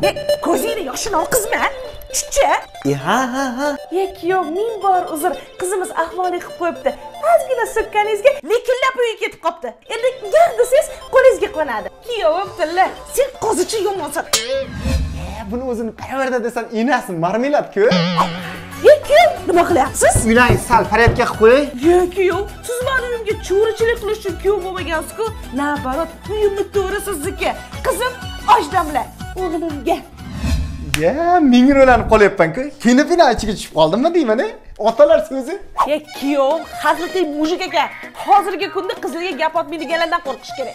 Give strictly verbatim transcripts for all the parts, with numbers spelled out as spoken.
Ko'zingni yoshini oqizma. Chuchcha. E ha ha ha. Ye kuyov, ming bor uzr. Qizimiz ahvolli qilib qo'yibdi. Ozgina so'kkaningizga likillab uyiga ketib qopti. Endi gar desangiz qo'lingizga qo'nadi. Kuyovim tilla, sen qozichi yomonsan. Buni o'zini qayerda desam enasi marmeladku. Ye kuyov, nima qilyapsiz? Uylangiz sal faryodga qilib qo'ying. Ye kuyov, siz meni uyimga cho'richilik qilish uchun kuyov bo'lmagansiz-ku. Nabarot, uyimni to'g'ri sizniki. Qizim ojdamlar, o'g'limga. Ya, ming ro'lanib qolyapman-ku. Kino-pino ichiga tushib qoldimmi deyman-a? Otalar so'zi. Ye kuyov, haqiqiy mujik ekan. Hozirgi kunda qizlarga gap otmaydiganlardan qo'rqish kerak.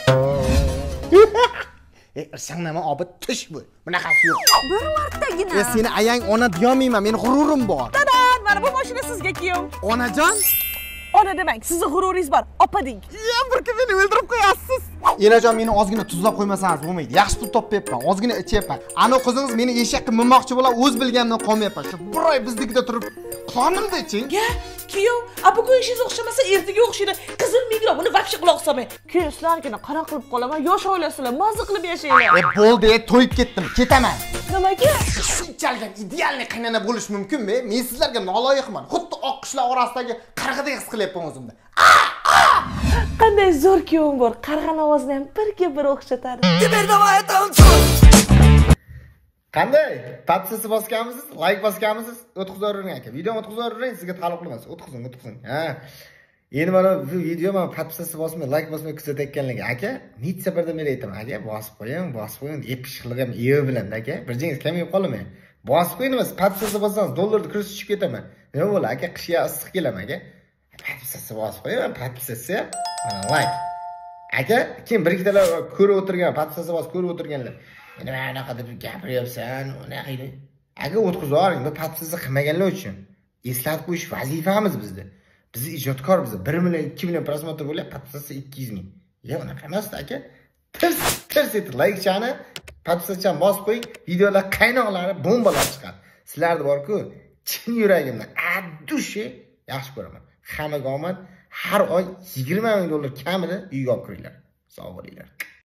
E, irshangnama obid tush bu. Bunaqasi yo'q. Bir martagina. E, seni ayang ona deyolmayman, meni g'ururim bor. Dadan, mana bu mashina sizga kuyov. Onajon? Ona demang, sizning g'ururingiz bor. Opa deng. Ya, bir kun meni o'ldirib qo'yasiz. Enajon, meni ozgina tuzlab qo'ymasangiz bo'lmaydi. Yaxshi pul topyapman, ozgina ichyapman. Ana qizingiz meni eshakka minmoqchi bo'lib, o'z bilganimdan qolmayapman. Shu bir oy biznikida turib, qonimda iching. Ya, kuyov, a bugun ishingiz o'xshamasa, ertaga o'xshaydi. Qizim migra, buni vaqti quloq solmang. Keyin sizlarnikini qana qilib qolaman, yosh oilasizlar, mazza qilib yashanglar. E, bo'ldi, to'yib ketdim, ketaman. Nimaga? Shunchalik idealni qaynana bo'lish mumkinmi? Men sizlarga noloyiqman. Xuddi oqqishlar orasidagi qarg'adek his qilyapman o'zimni. Qanday zo'r kuyovim bor. Qarg'an ovozini ham birga bir o'xshatadi. Qanday? Podpisni bosganmisiz? Like bosganmisiz? o'tkazib yuring aka. Videoni o'tkazib yuring, sizga taalluqli emas. O'tkazing, o'tkazing. Ha. Endi mana bu video men podpisni bosmay, like bosmay kuzatayotganlarga aka, necha safarda men aytaman, aka, bosib qo'ying, bosib qo'ying, epishqilib ham ev bilan aka. Bir jingiz kamayib qolmay. Bosib qo'ying emas, podpisni bossangiz dollarni kurs tushib ketaman. Nima bo'ladi, aka, qishga issiq kelaman, aka. Podpisni bosib qo'ying, podpisni mana like. Aka, kim bir ikkitalar ko'rib o'tirgan, podpisni bosib ko'rib o'tirganlar. Nima anaqa deb gapiryapsan, unaqa edi. Aka, o'tkazib yuring, bu podpisni qilmaganlar uchun. Eslatib qo'yish vazifamiz bizda. Biz ijodkor biz bir million ikki million prosmotr bo'lyapti, podpisasi ikki yuz ming. Ya, unaqa emas aka. Tirs, tirs etib like chani, podpisni bosib qo'ying, videolar qaynoqlari, bombalar chiqadi. Sizlarni bor-ku, chin yuragimdan addushi yaxshi ko'raman. Hammaga omad, har oy yigirma ming dollar kamida uyga olib kiringlar. Sog' bo'linglar.